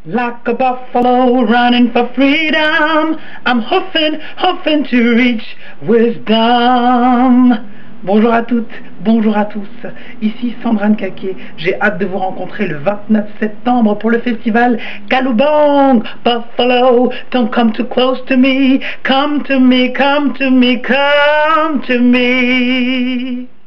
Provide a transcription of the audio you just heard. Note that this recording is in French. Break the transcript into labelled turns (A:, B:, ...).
A: Like a buffalo running for freedom, I'm hoofing to reach wisdom. Bonjour à toutes, bonjour à tous, ici Sandra Nkake. J'ai hâte de vous rencontrer le 29 septembre pour le festival Kalubong. Buffalo, don't come too close to me, come to me, come to me, come to me.